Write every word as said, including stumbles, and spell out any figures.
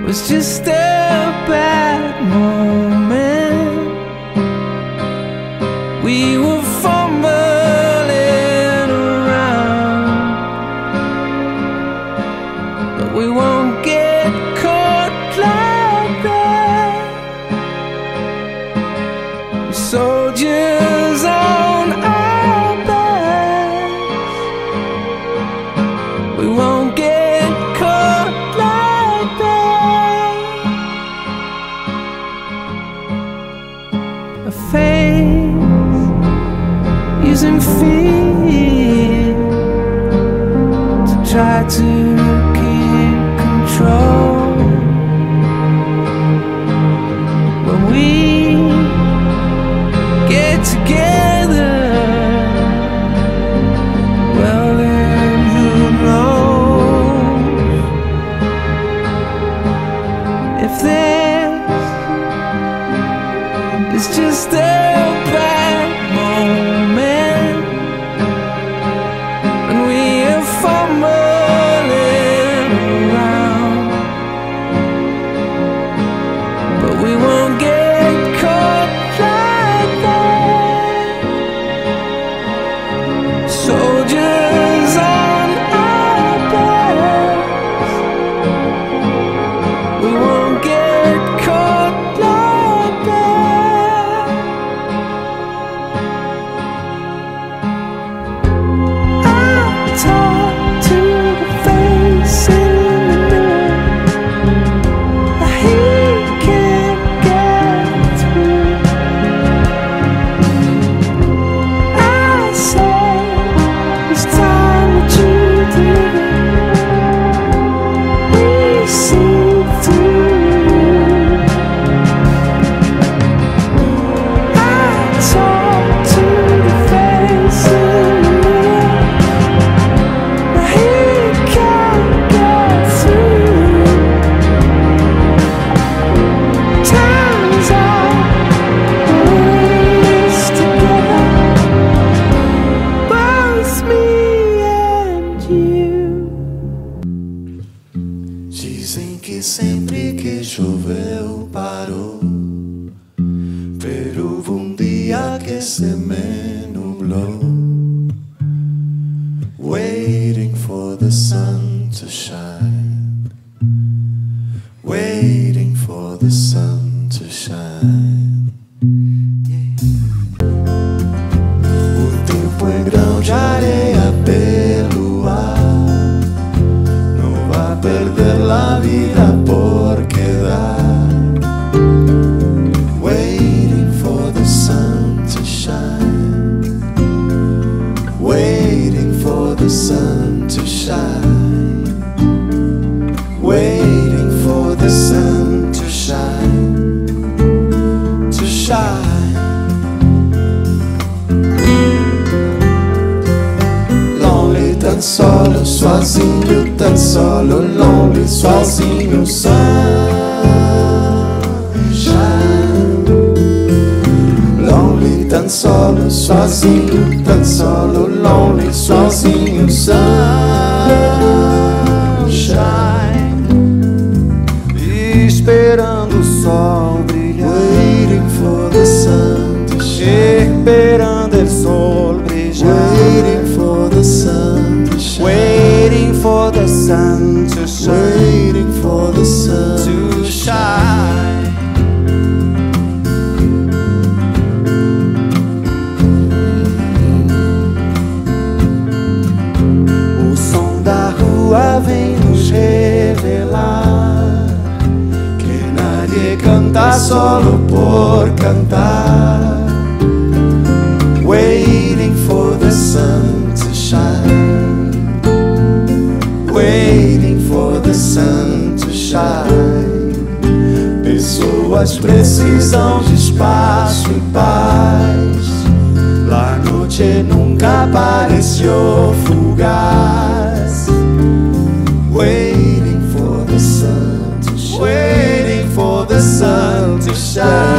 was just a bad moment. We were fumbling around, but we won't get caught like that. We're soldiers on our backs. We won't get caught like that. A face using fear to try to keep control. When we get together, well then who knows if this is just a bad moment and we are fumbling around, but we won't get caught like that. Soldiers on our backs. We won't get caught like that. I talk to the face in the mirror that he can't get through. I say it's time that you deliver. We see through you. I talk to the face in the mirror that he can't get through. Turns out we're together, both me and you. Dizem que sempre que choveu parou, pero hubo un día que se me nubló, waiting for the sun to shine, waiting for the sun to shine. O tempo é grão de areia pelo ar, não vai perder la vida por quedar, waiting for the sun to shine, waiting for the sun to shine, waiting for the sun to shine, to shine. Lonely, tan solo, sozinho, tan solo, lonely, sozinho, sunshine. Lonely, tan solo, sozinho, tan solo, lonely, sozinho, sunshine. Esperando o sol brilhar, Waiting for the sun to shine, esperando el sol brillar, waiting for the sun to shine, waiting for the sun to shine, waiting for the sun to shine. O som da rua vem nos revelar que nadie canta solo por cantar, waiting for the sun to shine, waiting for the sun to shine. Pessoas precisam de espaço e paz, la noche nunca pareció fugaz, waiting for the sun to shine, waiting for the sun to shine.